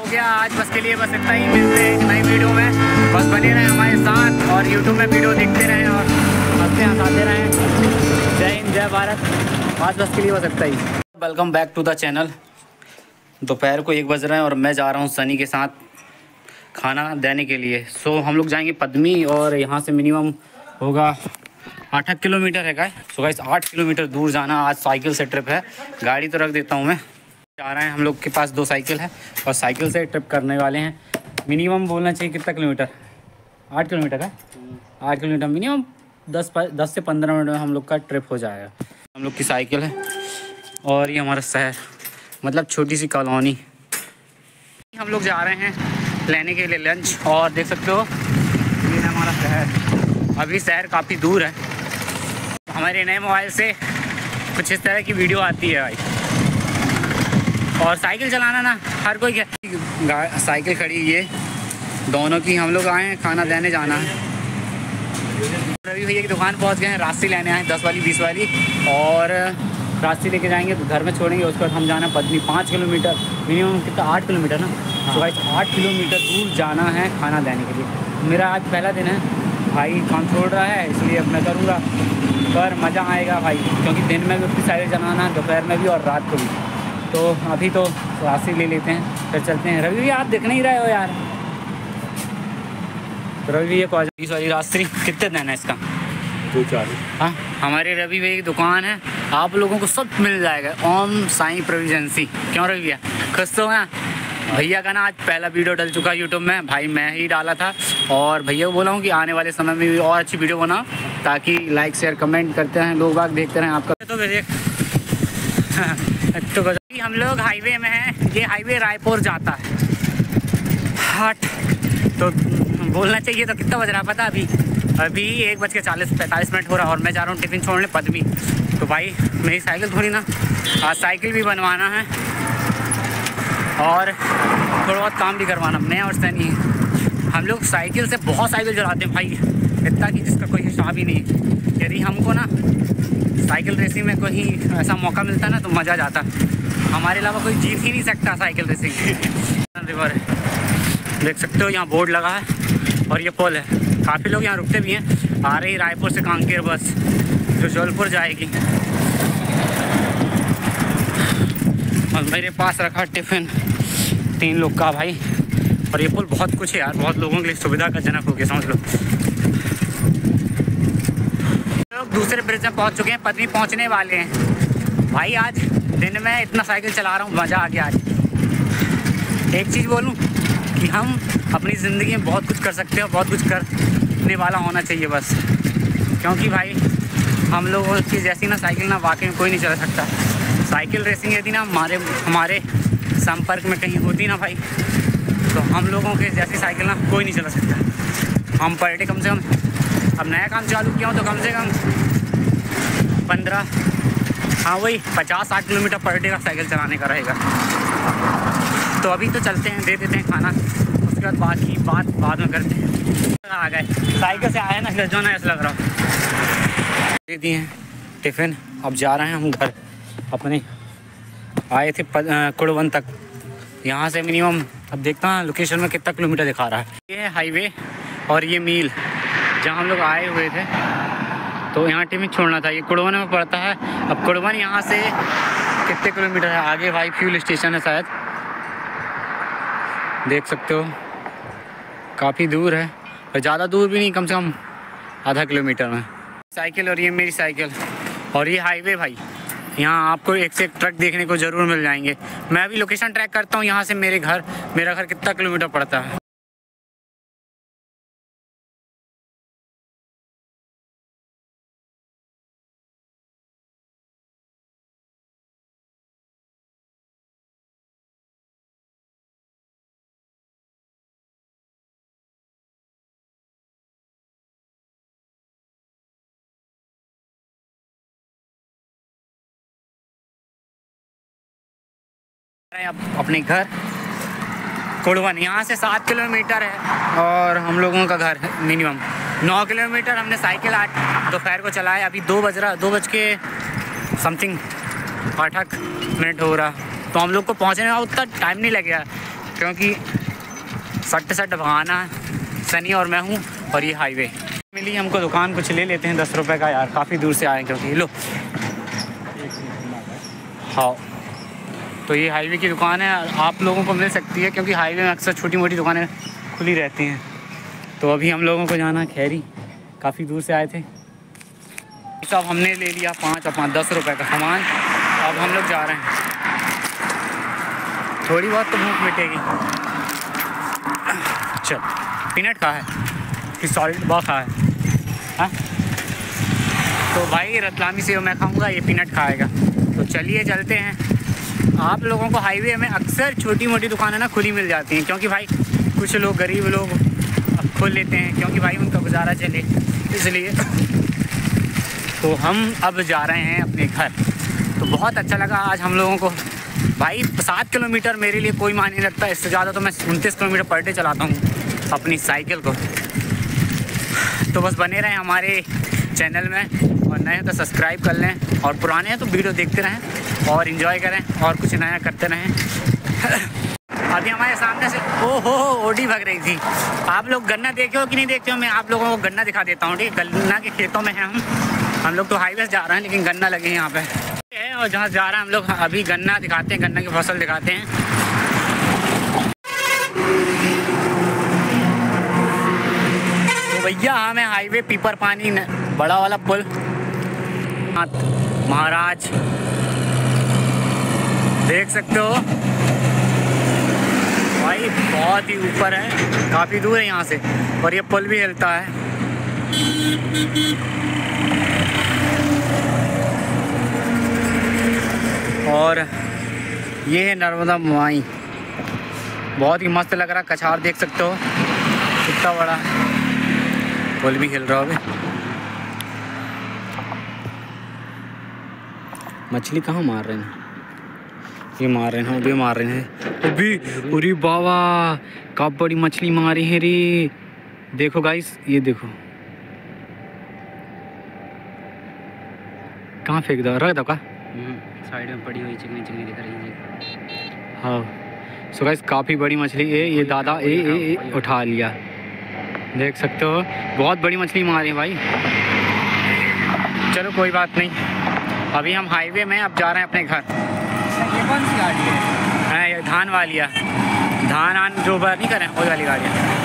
गया आज बस के लिए, बस इतना ही। मिलते हैं एक नई वीडियो में, बस बने रहें हमारे साथ और यूट्यूब में वीडियो देखते रहें और हंसते हंसाते रहें। जय हिंद, जय भारत। आज बस के लिए बस इतना ही। Welcome back to the channel. दोपहर को 1 बज रहे हैं और मैं जा रहा हूँ सनी के साथ खाना देने के लिए। सो हम लोग जाएंगे पद्मी और यहाँ से मिनिमम होगा 8 किलोमीटर है गाइस। सो गाइस 8 किलोमीटर दूर जाना। आज साइकिल से ट्रिप है, गाड़ी तो रख देता हूँ मैं। जा रहे हैं, हम लोग के पास 2 साइकिल है और साइकिल से ट्रिप करने वाले हैं। मिनिमम बोलना चाहिए कितना किलोमीटर, 8 किलोमीटर है। 8 किलोमीटर मिनिमम 10 से 15 मिनट में हम लोग का ट्रिप हो जाएगा। हम लोग की साइकिल है और ये हमारा शहर, मतलब छोटी सी कॉलोनी। हम लोग जा रहे हैं लेने के लिए लंच और देख सकते हो ये है हमारा शहर। अभी शहर काफ़ी दूर है। हमारे नए मोबाइल से कुछ इस तरह की वीडियो आती है भाई। और साइकिल चलाना ना हर कोई क्या, साइकिल खड़ी ये दोनों की। हम लोग आए हैं खाना देने जाना है। रवि भैया की दुकान पहुंच गए हैं, रास्ते लेने आए 10 वाली 20 वाली और रास्ते लेके जाएंगे तो घर में छोड़ेंगे। उसके बाद हम जाना पद्मी 5 किलोमीटर मिनिमम, कितना 8 किलोमीटर ना। तो भाई 8 किलोमीटर दूर जाना है खाना देने के लिए। मेरा आज पहला दिन है, भाई काम छोड़ रहा है इसलिए अब मैं करूँगा, पर मज़ा आएगा भाई, क्योंकि दिन में भी उसकी साइकिल चलाना, दोपहर में भी और रात को भी। तो अभी तो रास्ते ले लेते हैं फिर चलते हैं। रवि भैया आप दिख नहीं रहे हो यार। रवि भैया को 20 वाली रास्ते कितने देना है इसका? 240। हाँ, हमारे रवि भैया की दुकान है, आप लोगों को सब मिल जाएगा। ओम साईं प्रोविजेंसी। क्यों रवि भैया खुश तो हैं? भैया का ना आज पहला वीडियो डल चुका है यूट्यूब में, भाई मैं ही डाला था। और भैया को बोला हूँ कि आने वाले समय में भी और अच्छी वीडियो बनाओ, ताकि लाइक शेयर कमेंट करते हैं लोग, बाग देखते रहें आपका। तो तो हम लोग हाईवे में हैं। ये हाईवे रायपुर जाता है। हट तो बोलना चाहिए तो कितना बज रहा है पता? अभी 1:40-45 हो रहा है और मैं जा रहा हूँ टिफ़िन छोड़ने पद्मी। तो भाई मेरी साइकिल थोड़ी ना, आज साइकिल भी बनवाना है और थोड़ा बहुत काम भी करवाना। नया और सनी है, हम लोग साइकिल से बहुत साइकिल चलाते हैं भाई, इतना कि जिसका कोई हिसाब ही नहीं। यदि हमको ना साइकिल रेसिंग में कोई ऐसा मौका मिलता ना तो मज़ा जाता। हमारे अलावा कोई जीत ही नहीं सकता साइकिल रेसिंग। रिवर देख सकते हो, यहाँ बोर्ड लगा है और ये पुल है। काफ़ी लोग यहाँ रुकते भी हैं। आ रही रायपुर से कांकेर बस जो जबलपुर जाएगी। और मेरे पास रखा टिफ़िन 3 लोग का भाई। और ये पुल बहुत कुछ है यार, बहुत लोगों के लिए सुविधा का जनक हो गया समझ लो। लोग दूसरे ब्रिज में पहुँच चुके हैं, पद्मी पहुँचने वाले हैं। भाई आज दिन में इतना साइकिल चला रहा हूँ, मज़ा आ गया आज। एक चीज़ बोलूँ कि हम अपनी ज़िंदगी में बहुत कुछ कर सकते हैं, बहुत कुछ करने वाला होना चाहिए बस। क्योंकि भाई हम लोगों की जैसी ना साइकिल ना वाकई में कोई नहीं चला सकता। साइकिल रेसिंग यदि ना हमारे संपर्क में कहीं होती ना भाई, तो हम लोगों के जैसी साइकिल ना कोई नहीं चला सकता। हम पर डे कम से कम, अब नया काम चालू किया हूँ तो कम से कम 15, हाँ वही 50-60 किलोमीटर पर डे का साइकिल चलाने का रहेगा। तो अभी तो चलते हैं, दे देते हैं खाना, उसके बाद बाकी बात बाद में करते हैं। आ गए साइकिल से आए ना, जो ना ऐसा लग रहा दे दिए हैं टिफ़िन। अब जा रहे हैं हम घर अपने। आए थे कुड़वन तक, यहाँ से मिनिमम अब देखता हूँ लोकेशन में कितना किलोमीटर दिखा रहा है। ये है हाईवे और ये मील जहाँ हम लोग आए हुए थे, तो यहाँ टिफ़िन छोड़ना था। ये कुड़वन में पड़ता है। अब कुड़वन यहाँ से कितने किलोमीटर है आगे भाई? फ्यूल स्टेशन है शायद, देख सकते हो काफ़ी दूर है और ज़्यादा दूर भी नहीं, कम से कम आधा किलोमीटर में। साइकिल और ये मेरी साइकिल और ये हाईवे भाई। यहाँ आपको एक से एक ट्रक देखने को ज़रूर मिल जाएंगे। मैं अभी लोकेशन ट्रैक करता हूँ यहाँ से मेरा घर कितना किलोमीटर पड़ता है। अपने घर कुड़वन यहाँ से 7 किलोमीटर है और हम लोगों का घर मिनिमम 9 किलोमीटर। हमने साइकिल 8 दोपहर को चलाया। अभी 2 बज के समथिंग 8 मिनट हो रहा, तो हम लोग को पहुँचने में उतना टाइम नहीं लगेगा। क्योंकि सट भगाना सनी और मैं हूँ और ये हाईवे मिली हमको। दुकान कुछ ले लेते हैं 10 रुपये का यार, काफ़ी दूर से आए क्योंकि लो। हाँ, तो ये हाईवे की दुकान है, आप लोगों को मिल सकती है क्योंकि हाईवे में अक्सर छोटी मोटी दुकानें खुली रहती हैं। तो अभी हम लोगों को जाना खैरी, काफ़ी दूर से आए थे। सब हमने ले लिया 5 और 5 10 रुपये का सामान। अब हम लोग जा रहे हैं, थोड़ी बहुत तो भूख मिटेगी। चल, पीनट खा है कि सॉलिड बॉक्स खा है? हाँ, तो भाई रतलामी सेव मैं खाऊंगा, ये पीनट खाएगा। तो चलिए चलते हैं। आप लोगों को हाईवे में अक्सर छोटी मोटी दुकानें ना खुली मिल जाती हैं क्योंकि भाई कुछ लोग गरीब लोग अब खोल लेते हैं क्योंकि भाई उनका गुजारा चले, इसलिए। तो हम अब जा रहे हैं अपने घर। तो बहुत अच्छा लगा आज हम लोगों को भाई। 7 किलोमीटर मेरे लिए कोई मायने नहीं रखता, इससे ज़्यादा तो मैं 29 किलोमीटर पर डे चलाता हूँ अपनी साइकिल को। तो बस बने रहें हमारे चैनल में, और नए तो सब्सक्राइब कर लें, और पुराने हैं तो वीडियो देखते रहें और इन्जॉय करें और कुछ नया करते रहें। अभी हमारे सामने से ओहो ओडी भग रही थी। आप लोग गन्ना देखे हो कि नहीं देखते हो? मैं आप लोगों को गन्ना दिखा देता हूँ, ठीक है। गन्ना के खेतों में हैं हम लोग। तो हाईवे से जा रहे हैं लेकिन गन्ना लगे हैं यहाँ पे है, और जहाँ जा रहे हैं हम लोग अभी गन्ना दिखाते हैं, गन्ना की फसल दिखाते हैं। तो भैया हमें हाईवे पीपर पानी बड़ा वाला पुल महाराज देख सकते हो भाई, बहुत ही ऊपर है, काफ़ी दूर है यहाँ से, और ये पुल भी हिलता है। और ये है नर्मदा मुआई, बहुत ही मस्त लग रहा। कछार देख सकते हो कितना बड़ा, पुल भी हिल रहा होगा। मछली कहाँ मार रहे हैं? ये मार रहे हैं, अभी मार रहे हैं अभी। अरे बाबा कब बड़ी मछली मारी है रे। देखो गाइस, ये देखो कहाँ फेंक दो, रख दो का साइड में पड़ी हुई चिकनी चिकनी दिख रही है। हाँ सो गाइस, काफ़ी बड़ी मछली है ये। दादा ए उठा लिया, देख सकते हो बहुत बड़ी मछली मारी भाई। चलो कोई बात नहीं, अभी हम हाईवे में अब जा रहे हैं अपने घर। ये कौन सी गाड़ी है? ये धान वाली है, धान जो बार नहीं करें वो वाली गाड़ी है।